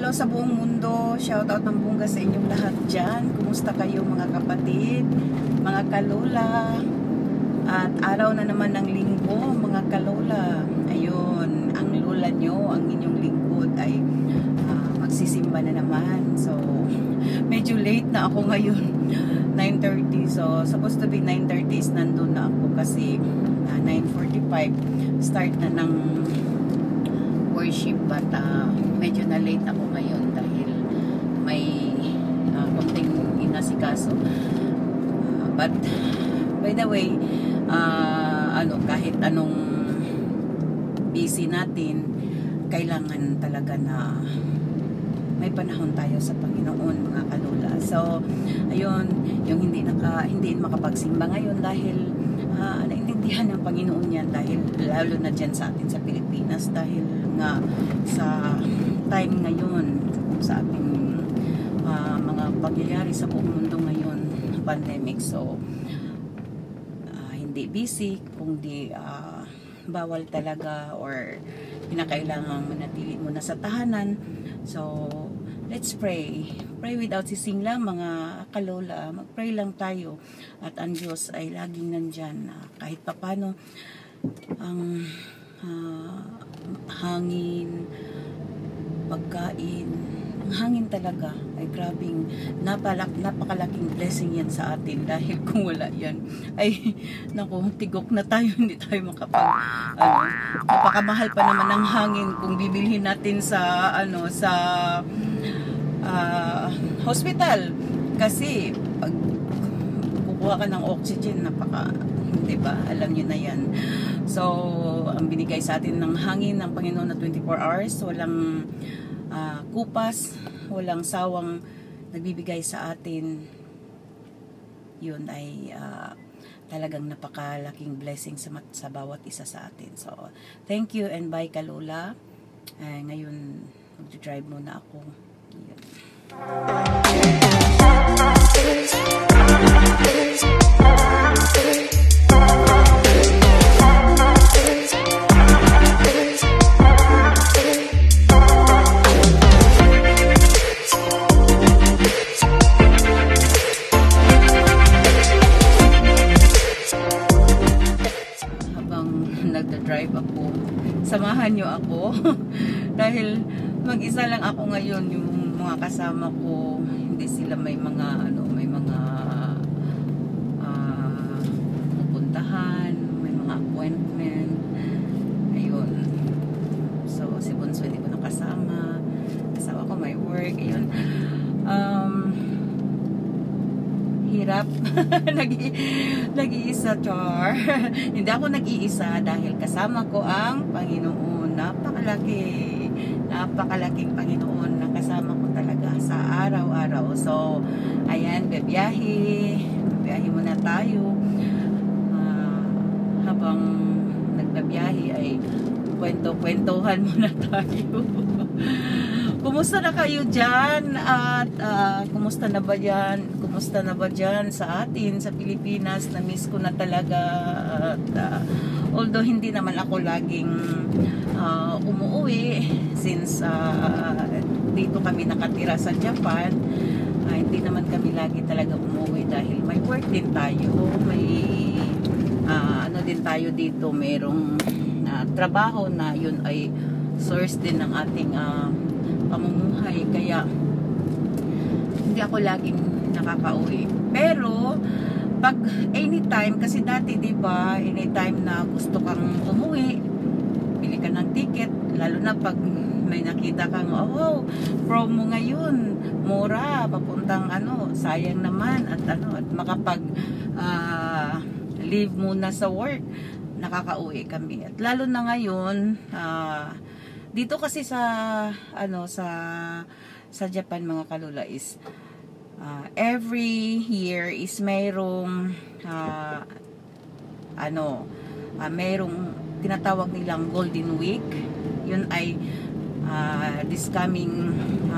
hello sa buong mundo. Shoutout ng bungga sa inyong lahat dyan. Kumusta kayo mga kapatid, mga kalola? At araw na naman ng linggo, mga kalola. Ayun, ang lola nyo, ang inyong lingkod ay magsisimba na naman. So, medyo late na ako ngayon. 9:30. So, supposed to be 9:30 is nandun na ako kasi 9:45 start na ng worship, but medyo na late ako ngayon dahil may konting inasikaso. But by the way, kahit anong busy natin, kailangan talaga na may panahon tayo sa Panginoon, mga kalola. So ayun, yung hindi makapagsimba ngayon dahil naintindihan ng Panginoon yan, dahil lalo na dyan sa atin sa Pilipinas, dahil nga sa time ngayon, sa ating mga pangyayari sa buong mundo ngayon, pandemic. So hindi busy, kung di bawal talaga or pinakailangan manatili muna sa tahanan. So let's pray without ceasing lang, mga kalola. Mag-pray lang tayo at ang Diyos ay laging nandyan, kahit papano ang hangin, pagkain, ang hangin talaga ay grabing napakalaking blessing yan sa atin, dahil kung wala yan ay naku, tigok na tayo, hindi tayo napakamahal pa naman ng hangin kung bibilhin natin sa hospital, kasi pag kukuha ka ng oxygen, di ba? Alam niyo na yan. So ang binigay sa atin ng hangin ng Panginoon na 24 hours, walang kupas, walang sawang nagbibigay sa atin. Yun ay talagang napakalaking blessing sa bawat isa sa atin. So thank you and bye, kalola. Ngayon mag-drive muna ako. Yun. Nagda-drive ako, samahan nyo ako dahil mag-isa lang ako ngayon. Yung mga kasama ko, hindi sila may mga pupuntahan, may mga appointment. Ayun, so si Bunso hindi ko nakasama, kasama ko may work. Ayun, hirap. Nag-iisa, char. Hindi ako nag-iisa dahil kasama ko ang Panginoon. Napakalaking Panginoon na kasama ko talaga sa araw-araw. So ayan, biyahe muna tayo. Habang nagbabiyahe ay kwento-kwentuhan muna tayo. Kumusta na kayo dyan? At kumusta na ba dyan sa atin, sa Pilipinas? Na-miss ko na talaga. At although hindi naman ako laging umuwi, since dito kami nakatira sa Japan, hindi naman kami lagi talaga umuwi dahil may work din tayo. May din tayo dito, merong trabaho na yun ay source din ng ating pamumuhay, kaya hindi ako laging nakakauwi. Pero pag anytime, kasi dati diba, anytime na gusto kang umuwi, bili ka ng ticket, lalo na pag may nakita kang promo ngayon, mura, papuntang sayang naman, at makapag leave muna sa work, nakakauwi kami. At lalo na ngayon, dito kasi sa Japan, mga kalola, is every year is mayroong mayroong tinatawag nilang Golden Week. Yun ay this coming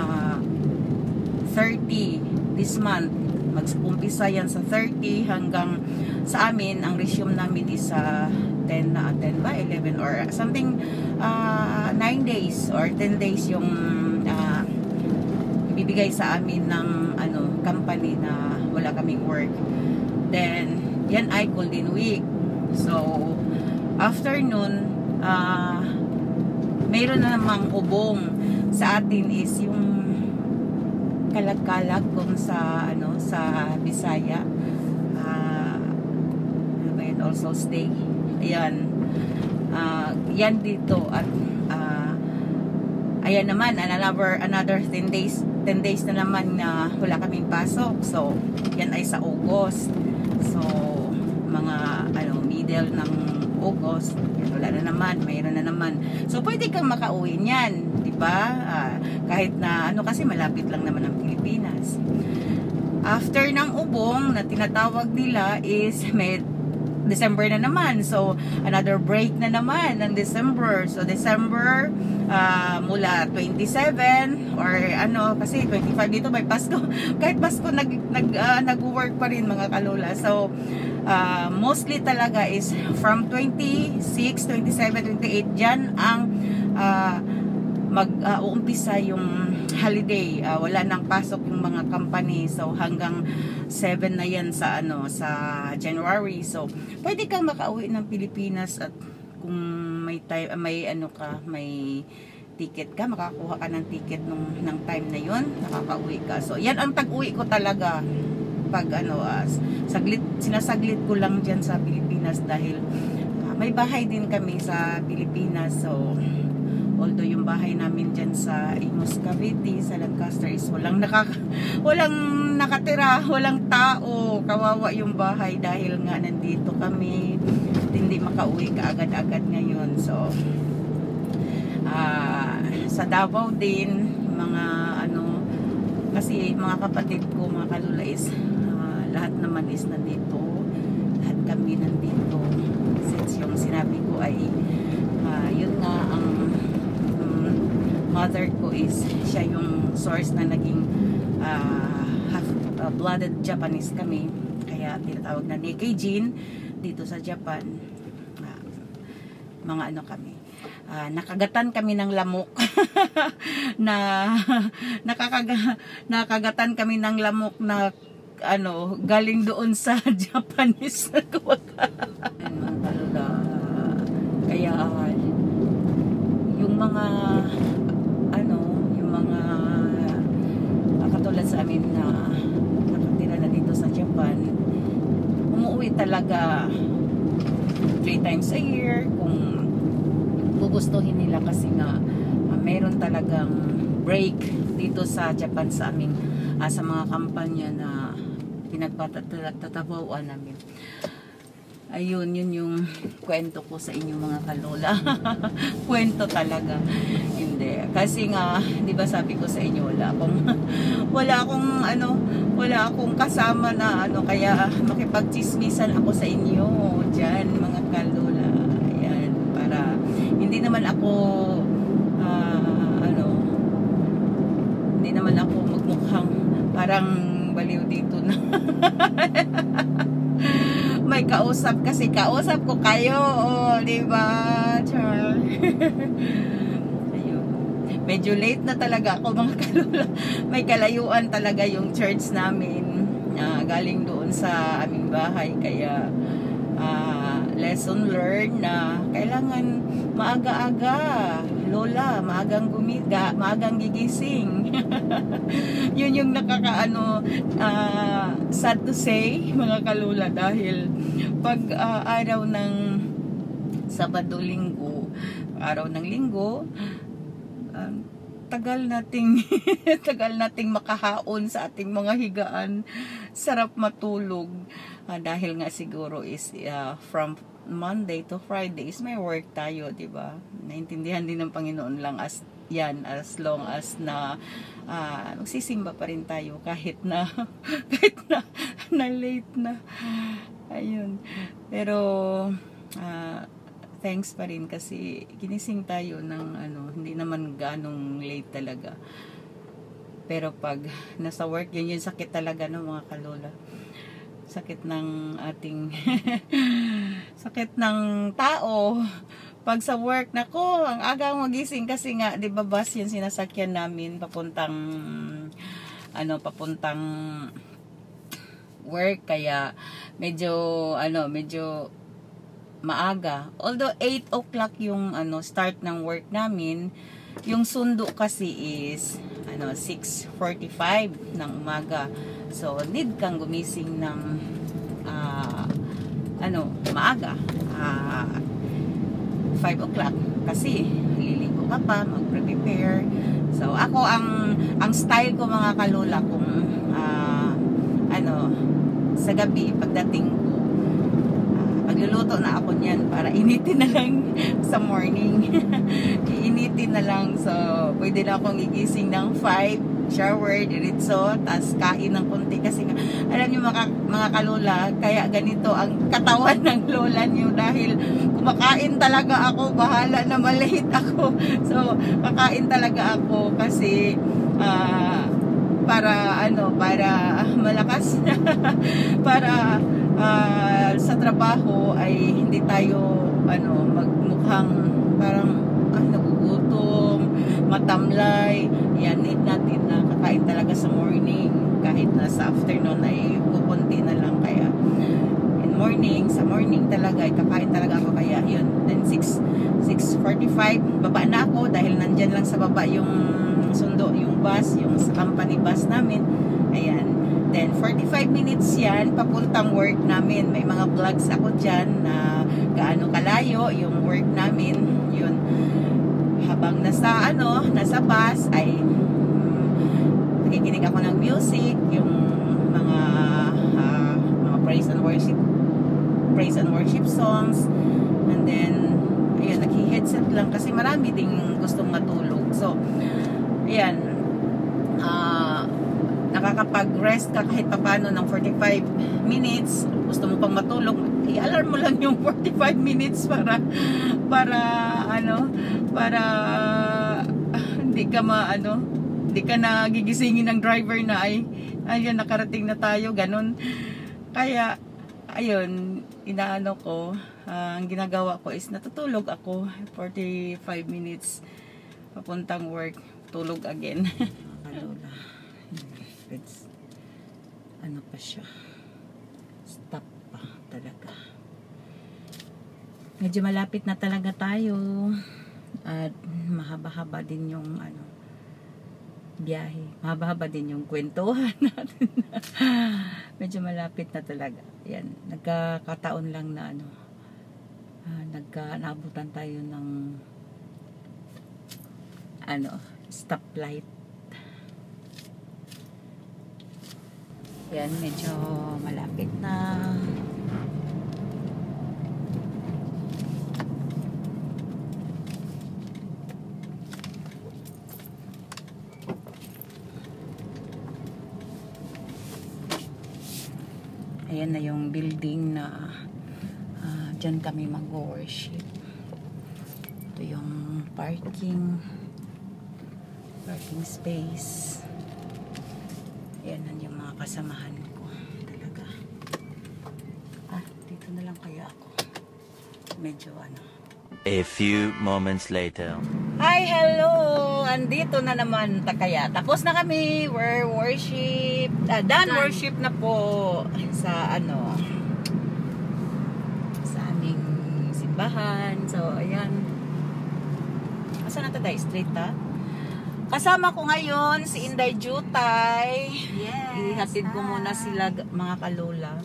30 this month. Mag-umpisa yan sa 30 hanggang sa amin, ang resume namin is 10 ba? 11 or something, 9 days or 10 days yung bibigay sa amin ng company na wala kaming work. Then yan ay Golden Week. So after nun, mayroon na namang ubong. Sa atin is yung kalag-kalag kung sa sa Bisaya, also stay. Ayan. Yan dito at ayan naman another 10 days na naman na wala kaming pasok. So yan ay sa August. So mga middle ng August, wala na naman, mayroon na naman. So pwede kang makauwi niyan, di ba? Kahit na kasi malapit lang naman ang Pilipinas. After ng ubong na tinatawag nila is may December na naman. So, another break na naman ng December. So, December, mula 27 or kasi 25 dito may Pasko. Kahit Pasko, nag-work pa rin mga kalola. So, mostly talaga is from 26, 27, 28, dyan ang mag-uumpisa yung holiday. Wala nang pasok yung mga company. So, hanggang 7 na yan sa January. So, pwede kang makauwi ng Pilipinas at kung may time, may ticket ka, makakuha ka ng ticket ng time na yun, nakakauwi ka. So, yan ang tag-uwi ko talaga pag sinasaglit ko lang dyan sa Pilipinas dahil may bahay din kami sa Pilipinas. So, although yung bahay namin dyan sa Imus Cavite, sa Lancaster is walang nakatira, walang tao. Kawawa yung bahay dahil nga nandito kami, hindi makauwi ka agad-agad ngayon. So sa Davao din, mga kasi mga kapatid ko, mga kalula is lahat naman is nandito, lahat kami nandito. Since yung sinabi ko ay yun nga, ang mother ko is siya yung source na naging half-blooded Japanese kami, kaya tinatawag na Nikkei-jin dito sa Japan. Mga kami, nakagatan kami ng lamok nakagatan kami ng lamok na galing doon sa Japanese. Kaya yung mga katulad sa amin na nakatira na dito sa Japan, umuwi talaga 3 times a year kung gugustuhin nila, kasi nga meron talagang break dito sa Japan sa aming sa mga kampanya na pinagpatatabawaan namin. Ayun, yun yung kwento ko sa inyo mga kalola. Kwento talaga. Hindi. Kasi nga, di ba sabi ko sa inyo, wala akong kasama na kaya makipagchismisan ako sa inyo dyan mga kalola. Ayan, para hindi naman ako magmukhang parang baliw dito na. May kausap ko kayo, di ba? Char. Ayun. Medyo late na talaga ako mga kalula. May kalayuan talaga yung church namin. Galing doon sa aming bahay, kaya lesson learned na kailangan maaga-aga, lola, maagang gigising. Yun yung sad to say mga kalula, dahil pag araw ng Sabado, Linggo, araw ng Linggo, tagal nating makahaon sa ating mga higaan, sarap matulog, dahil nga siguro is from Monday to Friday is may work tayo, di ba? Naintindihan din ng Panginoon lang as long as na magsisimba pa rin tayo kahit na late na. Ayun. Pero thanks pa rin kasi ginising tayo ng hindi naman ganong late talaga. Pero pag nasa work, yun yung sakit talaga ng mga kalola. Sakit ng ating sakit ng tao Pag sa work, nako, ang aga magising kasi nga, di ba bus yung sinasakyan namin papuntang papuntang work, kaya medyo maaga. Although 8 o'clock yung start ng work namin, yung sundo kasi is 6:45 ng umaga. So need kang gumising ng maaga. 5 o'clock kasi liligo ka pa, mag-prepare. So ako ang style ko mga kalola kung sa gabi pagdating ko, magluluto na ako niyan para initin na lang sa morning. Iinitin na lang. So pwede na akong gigising ng 5, shower, diretso, tas kain ng konti kasi nga, alam niyo mga kalola, kaya ganito ang katawan ng lola niyo dahil kumakain talaga ako, bahala na malate ako. So kakain talaga ako kasi para malakas para sa trabaho ay hindi tayo magmukhang parang nagugutom, matamlay. Yan, need natin na kakain talaga sa morning, kahit na sa afternoon ay kukunti na lang. Kaya sa morning talaga ay kakain talaga ako, kaya yun. Then 6:45 baba na ako dahil nandyan lang sa baba yung sundo, yung bus, yung company bus namin. Ayan. Then 45 minutes yan papuntang work namin. May mga vlogs ako dyan na gaano kalayo yung work namin. Yun, habang nasa bus ay nakikinig ako ng music, yung mga praise and worship songs. And then ayun, naki-headset lang kasi marami ding gustong matulog. So ayan, nakakapag-rest ka kahit papano ng 45 minutes. Gusto mo pang matulog, i-alarm mo lang yung 45 minutes para hindi ka na gigisingin ng driver na ayun, nakarating na tayo, ganun. Kaya ayun, ang ginagawa ko is natutulog ako 45 minutes papuntang work, tulog again. Kalola, pa siya, stop pa talaga. Medyo malapit na talaga tayo at mahaba-haba din yung biyahe, mahaba-haba din yung kwentuhan natin. Medyo malapit na talaga. Yan, nagkakataon lang na naabutan tayo ng stoplight. Yan, medyo malapit na. Ayan na yung building na dyan kami mag-worship. Ito yung parking space. Ayan na yung mga kasamahan ko talaga. Dito na lang kaya ako. Medyo A few moments later. Hi, hello! Andito na naman kaya. Tapos na kami. We're worship. Done worship na po sa sa aming simbahan. So, ayan. Asa na tayo? Straight ta? Kasama ko ngayon si Inday Jutay. Yes. Ihatid ko muna sila mga kalola.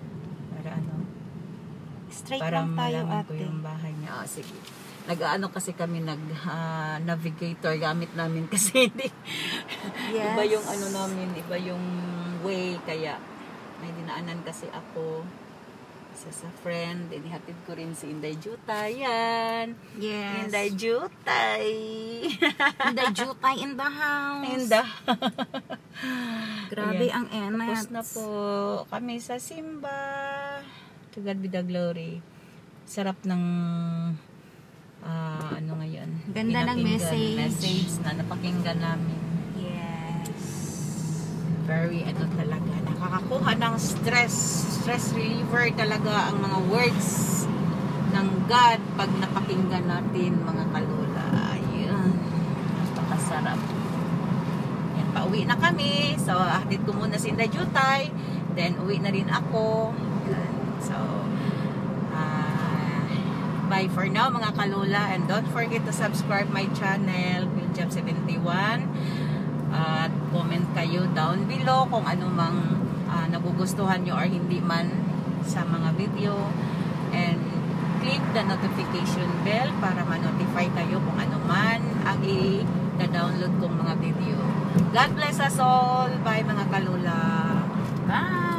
Straight para lang tayo, malaman ko ate. yung bahay niya. Sige. Kasi kami navigator gamit namin kasi hindi. Yes. Iba yung namin, iba yung way, kaya may dinaanan kasi ako sa friend, inihatid ko rin si Inday Jutay. Yan. Yes. Inday Jutay. Inday Jutay in the house. Grabe Ayan. ang enat. Tapos na po kami sa simba. To God be the glory. Sarap ng ngayon. Ganda ng message na napakinggan namin. Yes. Very talaga. Nakakakuha ng stress reliever talaga ang mga words ng God pag napakinggan natin, mga kalola. Ayun. Napakasarap. Yan, pauwi na kami. So, hatid ko muna si Inday Jutay. Then, uwi na rin ako. Yan. So, bye for now, mga kalola. And don't forget to subscribe my channel, PhilJam71. At comment kayo down below kung ano mang nagugustuhan nyo or hindi man sa mga video. And click the notification bell para ma-notify kayo kung ano man ang i-download kong mga video. God bless us all. Bye, mga kalola. Bye!